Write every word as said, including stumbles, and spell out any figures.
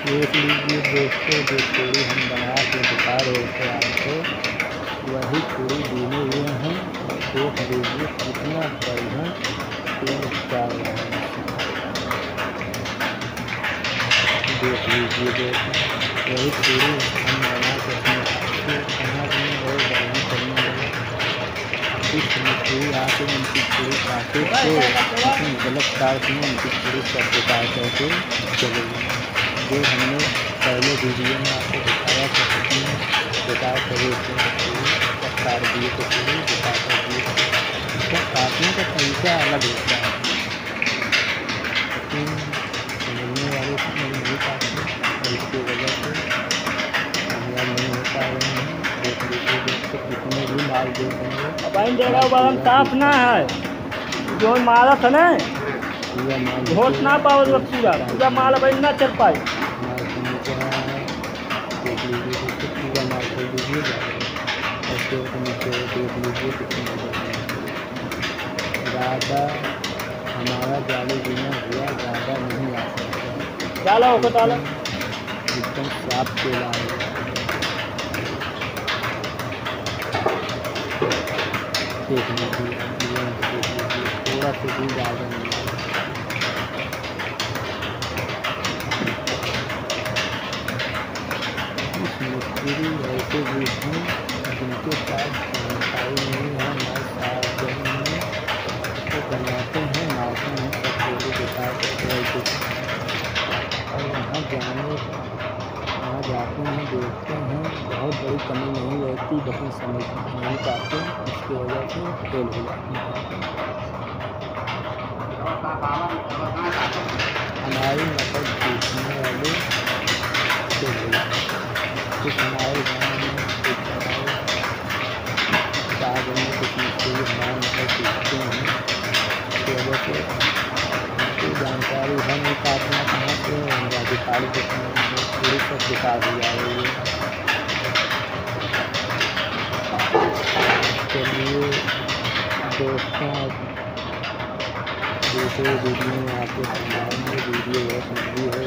देख लीजिए दोस्तों, जो पूरी हम बना के दिखा रहे थे आपको, वही पूरी बीने हुए हैं। देख लीजिए कितना बढ़िया पेड़ चाल रहा है। देख लीजिए दोस्तों, वही पूरी हम बना के अपने हाथ से कहाँ भी और बढ़िया करने लगे। इस मिस्त्री आके उनकी पूरी काटे तो उसमें गलत काट में उनकी पूरी सब दिखा करके चले गए। जो हमने पहले वीडियो में आपको दिखाया था, उसमें दिखा कर काट दिए तो पूरी दिखा कर दिए। इसका काटने का तरीका अलग होता है, लेकिन समझने वाले समझ नहीं पाते और इसकी वजह से कामयाब नहीं हो पा रहे हैं। देख लीजिए दोस्तों, कितने भी माल दे देंगे अब देगा बारम साफ ना है, जो मारा था ना पूरा माल घोट ना पाओ पूरा पूरा माल अब ना चल पाए। माल को नीचे आया है। देख लीजिए दोस्तों, पूरा माल खोल दीजिए ऐसे नीचे। देख लीजिए कितना ज़्यादा हमारा जाली बिना हुआ ज़्यादा नहीं आ सकता। डाला होगा डाला एकदम साफ तेल आएगा। देख लीजिए थोड़ा सा भी ज़्यादा नहीं है। मिस्त्री ऐसे भी हैं जिनके पास जानकारी नहीं है, हमारे साथ में तो बनाते हैं, नाते हैं, सब पूरी दिखा करके और वहाँ जाने वहाँ जाते हैं, देखते हैं, बहुत बड़ी कमी नहीं रहती, लेकिन समझ नहीं पाते, इसकी वजह से फेल हो जाती है। हमारी नकल सीखने वाले फेल हो जाते हैं। कुछ हमारे गाँव में कुछ हमारे साथ में कुछ मिस्त्री हमारे नकल सीखते हैं, इसकी वजह से उनकी जानकारी है नहीं काटना कहाँ से उनका दिखाई देते हैं, पूरी सब दिखा दी जा रही है। चलिए दोस्तों, दूसरे वीडियो में आपको समझाएंगे। वीडियो बहुत लंबी हो